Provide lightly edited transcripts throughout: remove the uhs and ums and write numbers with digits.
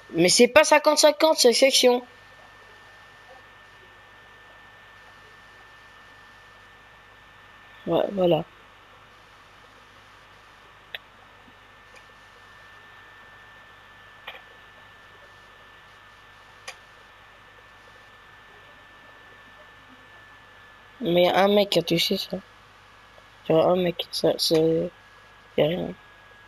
Mais c'est pas 50-50, c'est section. Ouais, voilà. Mais y a un mec qui a touché ça. Genre un mec, ça, c'est... Y a rien.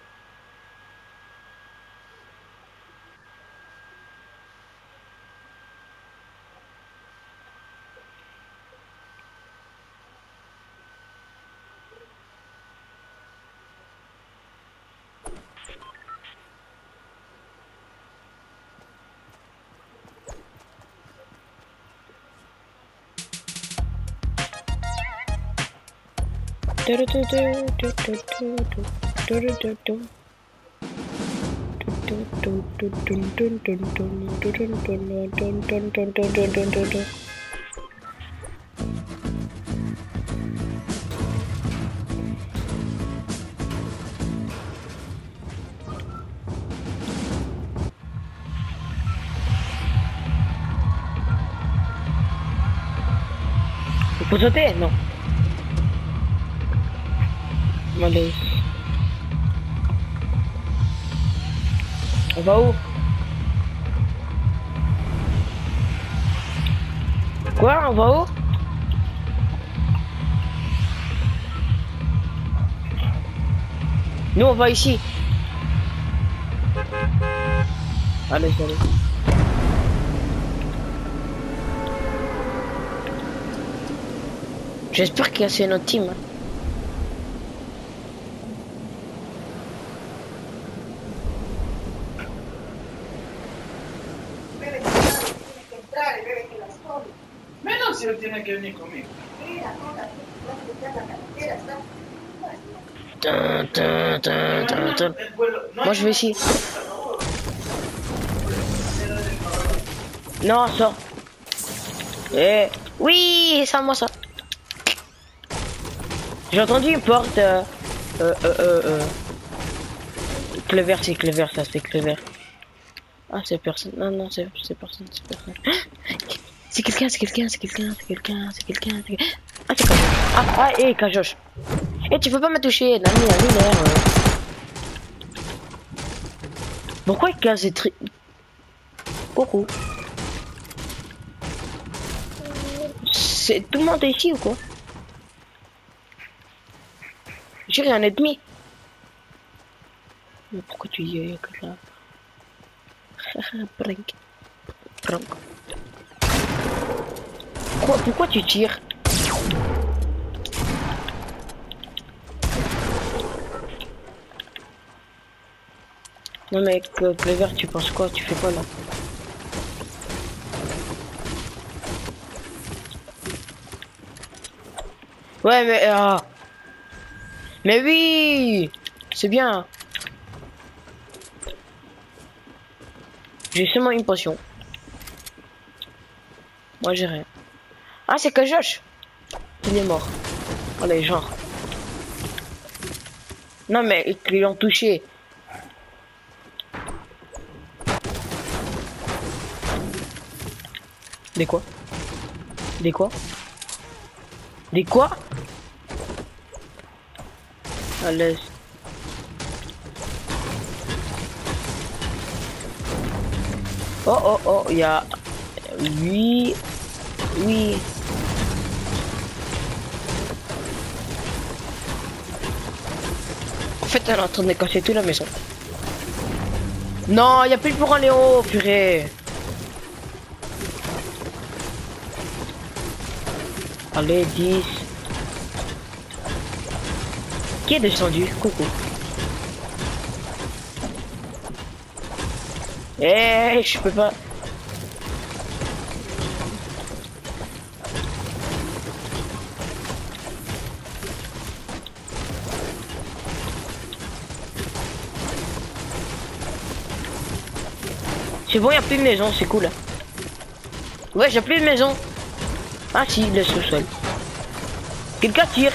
Il faut sauter? Non. Allez. On va où? Quoi? On va où? Nous on va ici. Allez, allez. J'espère que c'est notre team. Mais non, si él tiene que venir conmigo. Moi je vais ici. Non, sors. Eh, oui, ça moi ça. J'ai entendu une porte. Clever, c'est Clever, ça c'est Clever. Ah, c'est personne. Non, non, c'est personne, c'est personne. C'est quelqu'un, c'est quelqu'un, c'est quelqu'un, c'est quelqu'un, c'est quelqu'un. Ah, c'est Kajosh. Ah, hé, Kajosh. Eh, tu peux pas me toucher, l'ami, l'air. Pourquoi il casse des trucs? Coucou. C'est tout le monde est ici ou quoi? J'ai un ennemi. Mais pourquoi tu dis que ça? Prank. Prank. Pourquoi tu tires? Non mais Clever, tu penses quoi? Tu fais quoi là? Ouais mais mais oui, c'est bien. J'ai seulement une potion. Moi j'ai rien. Ah c'est que Josh. Il est mort. Allez genre. Non mais ils l'ont touché. Des quoi? Des quoi? Des quoi? Allez. Oh oh oh, il y a... Oui. Oui. En fait, elle est en train de casser toute la maison. Non, il n'y a plus pour aller haut, purée. Allez, 10. Qui est descendu? Coucou. Eh, je peux pas. C'est bon, il n'y a plus de maison, c'est cool. Ouais, j'ai plus de maison. Ah si, le sous-sol. Quelqu'un tire.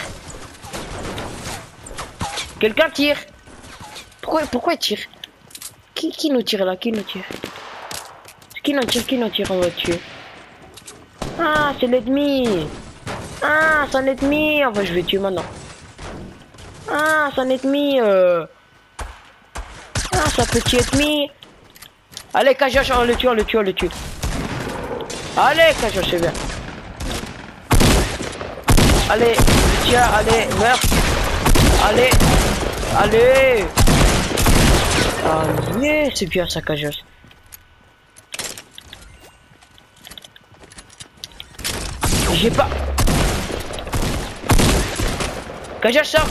Quelqu'un tire. Pourquoi il tire? Qui nous tire là? Qui nous tire? Qui n'en tire en voiture? Ah, c'est l'ennemi. Ah, c'est un ennemi. Enfin, je vais tuer maintenant. Ah, c'est un ennemi. Ah, c'est un petit ennemi. Allez, Kajosh, on le tue, on le tue, on le tue. Allez, Kajosh, c'est bien. Allez, tiens, allez, meurs. Allez, allez. Allez, c'est bien ça, Kajosh. J'ai pas. Kajosh, sort.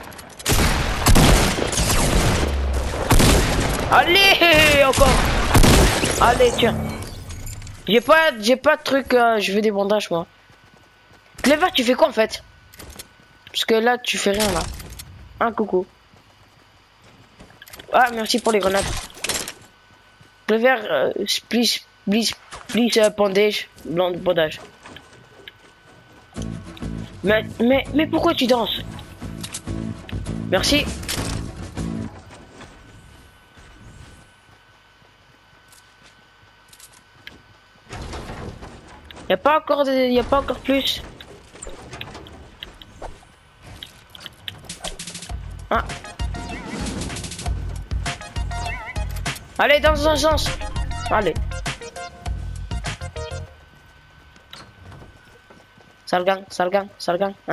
Allez, encore. Allez, tiens. J'ai pas de truc, je veux des bandages, moi. Clever, tu fais quoi, en fait? Parce que là, tu fais rien, là. Un coucou. Ah, merci pour les grenades. Clever, please, bandage. Bandage. Mais pourquoi tu danses? Merci. Y a pas encore plus. Ah. Allez, dans un sens. Allez. Sale gang. Hein.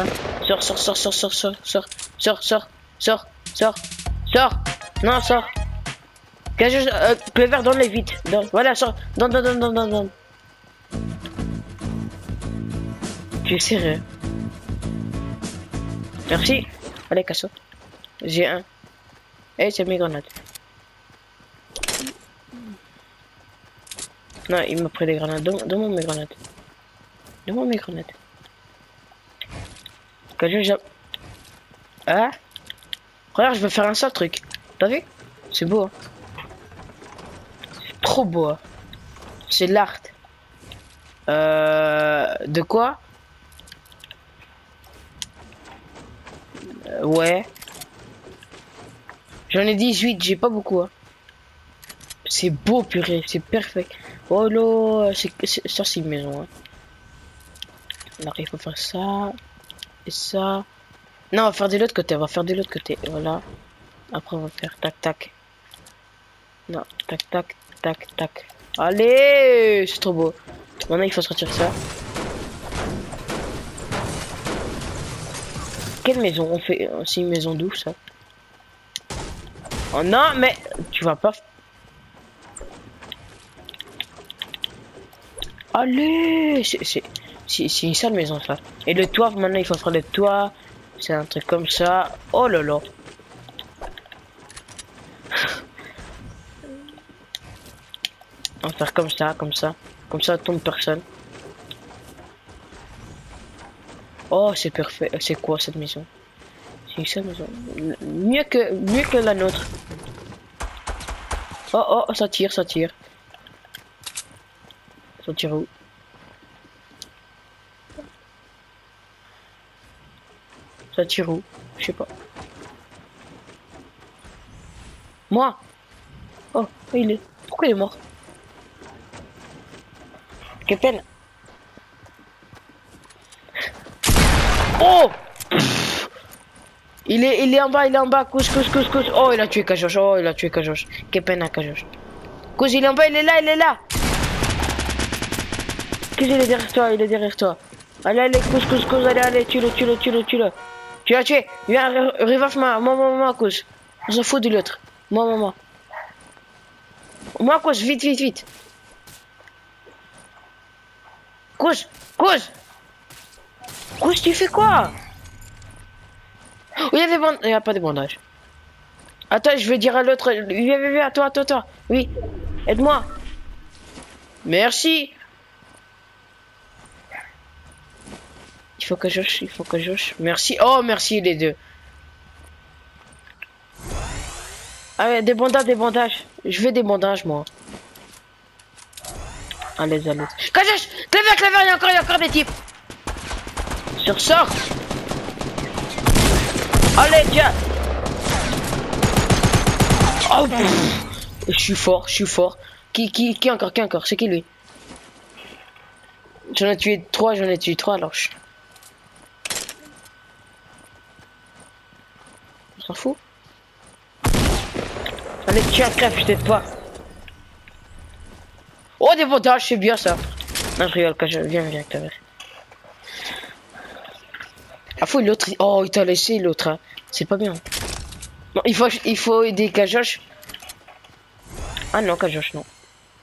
Sors. Non, sors. Clever, donne-les vite. Voilà, sors. Donne. Tu es sérieux? Merci. Allez, casse-toi. J'ai un. Eh, c'est mes grenades. Non, il m'a pris des grenades. Donne-moi mes grenades. Donne-moi mes grenades. Quand je... Ah? Regarde, je vais faire un seul truc. T'as vu? C'est beau. Hein? C'est trop beau. Hein? C'est l'art. De quoi? Ouais. J'en ai 18, j'ai pas beaucoup. Hein. C'est beau, purée, c'est parfait. Oh là, ça c'est une maison. Hein. Alors il faut faire ça et ça. Non, on va faire de l'autre côté, Voilà. Après on va faire tac. Non, tac. Allez, c'est trop beau. Maintenant il faut sortir ça. Quelle maison on fait? C'est une maison d'où ça? Oh non, mais tu vas pas. Allez, c'est une sale maison ça. Et le toit, maintenant il faut faire le toit. C'est un truc comme ça. Oh là là. On va faire comme ça. Comme ça tombe personne. Oh, c'est parfait. C'est quoi cette maison? C'est une seule maison. Mieux que la nôtre. Oh, ça tire. Ça tire où? Ça tire où? Je sais pas. Moi? Oh, il est. Pourquoi il est mort? Quelle peine. Oh! Il est en bas, couche. Oh, il a tué Kajosh. Quelle peine à Kajosh. Couche, il est en bas, il est là. Qu'est-ce qu'il est derrière toi? Allez, couche, allez, tue-le. Tu l'as tué. Viens, revive moi, couche. On s'en fout de l'autre. Moi, couche, vite. Couche, tu fais quoi? Oh, il y a pas de bandage. Attends, je vais dire à l'autre. Viens, toi. Oui, aide-moi. Merci. Il faut que je... Merci. Oh, merci les deux. Ah ouais, des bandages. Je veux des bandages, moi. Allez. Kajosh, Clever, il y a encore des types. Sors. Allez, tiens. Oh, je suis fort. Qui encore? C'est qui lui? J'en ai tué 3, alors on s'en fout. Allez, tiens, crève, je t'aide pas. Oh, des bandages, c'est bien ça. Non, je rigole, quand je viens avec ta mère. Ah, faut l'autre. Oh, il t'a laissé l'autre, hein. C'est pas bien. Non, il faut aider Kajosh. Ah non, Kajosh, non.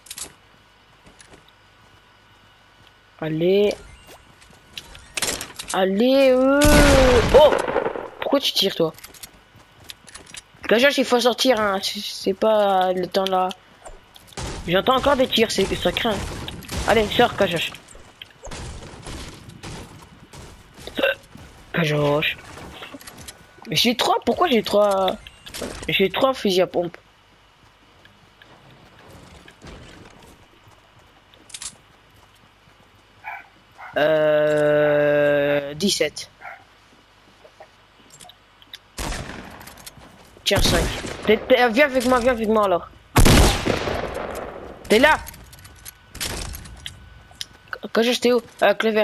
Allez. Oh! Pourquoi tu tires, toi? Kajosh, il faut sortir, hein. C'est pas le temps là. J'entends encore des tirs, ça craint. Allez, sors, Kajosh. Kajosh. Mais j'ai 3, pourquoi j'ai 3? J'ai 3 fusils à pompe. 17. Tiens, 5. Viens avec moi alors. T'es là? Kajosh, t'es où? Clever.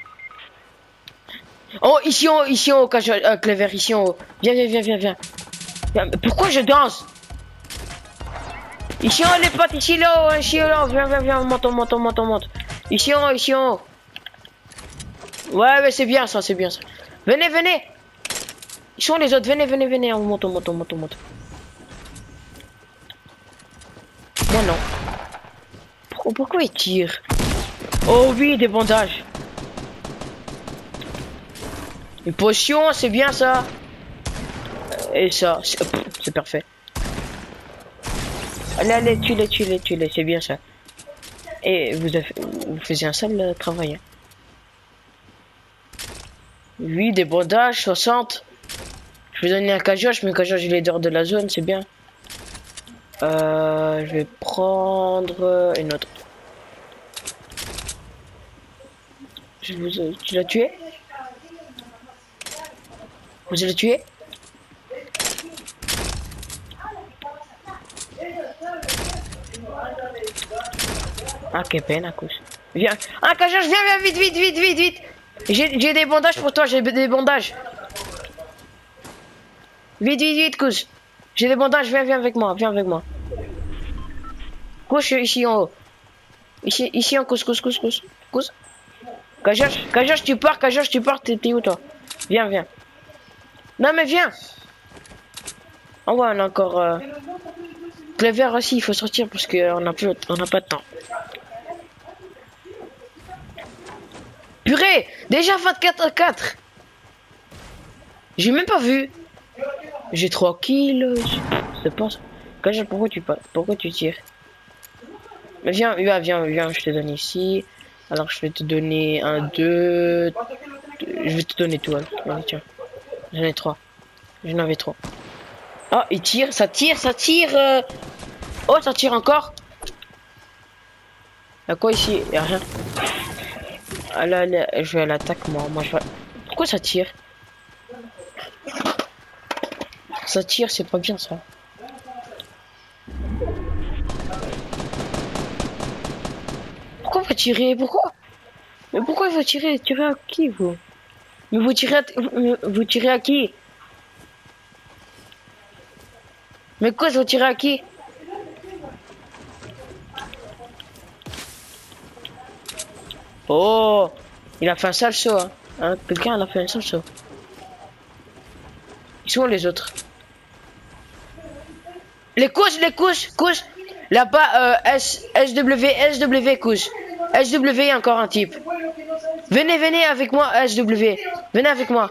Oh, ici en haut, Kajosh, Clever, ici en haut. Viens. Pourquoi je danse? Ici en haut, les potes, ici là, viens, monte. Ici en haut. Ouais, mais c'est bien ça. Venez. Ils sont les autres, venez, on monte. Moi non. Pourquoi ils tirent? Oh oui, des bandages. Une potion, c'est bien ça. Et ça, c'est parfait. Allez, tue-les, c'est bien ça. Et vous faisiez un sale travail. Hein. Oui, des bandages, 60. Je vais donner un Kajosh, mais Kajosh il est dehors de la zone, c'est bien. Je vais prendre une autre. Tu l'as tué? Vous allez tuer? Ah, quelle peine à cause. Viens. Ah, Kajosh, viens, vite. J'ai des bandages pour toi, j'ai des bandages. Vite, couche. J'ai des bandages, viens avec moi. Couche ici en haut. Ici en couche. Kajosh, tu pars, t'es où toi? Viens. Non mais viens. Oh ouais, on a encore... Clever aussi, il faut sortir parce qu'on n'a pas de temps. Purée, déjà 24-4. J'ai même pas vu. J'ai 3 kills. C'est pas ça. Kajosh, pourquoi tu tires? Mais viens, je te donne ici. Alors je vais te donner 1, 2. Je vais te donner tout. Allez, tiens. J'en ai 3. J'en avais 3. Ah, il tire, ça tire. Oh, ça tire encore. Y'a quoi ici? Y'a rien. Ah là, je vais à l'attaque, moi je vais... Pourquoi ça tire? Ça tire, c'est pas bien ça. Pourquoi vous tirez? Mais pourquoi il faut tirer? Tirer à qui vous? Mais vous tirez à qui? Mais quoi, vous tirez à qui? Oh, il a fait un sale saut, hein. Quelqu'un a fait un sale saut. Ils sont les autres. Les couches. Là-bas, SW, couche. SW, encore un type. Venez avec moi, SW. Venez avec moi.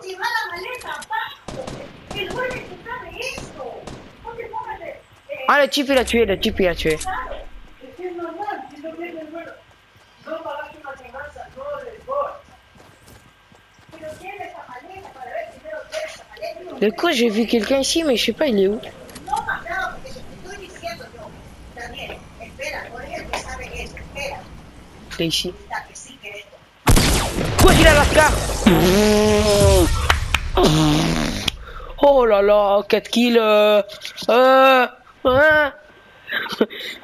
Ah, le type il a tué. Le coup, j'ai vu quelqu'un ici, mais je sais pas, il est où? C'est ici. Quoi, il a la carte? Oh là là, 4 kills.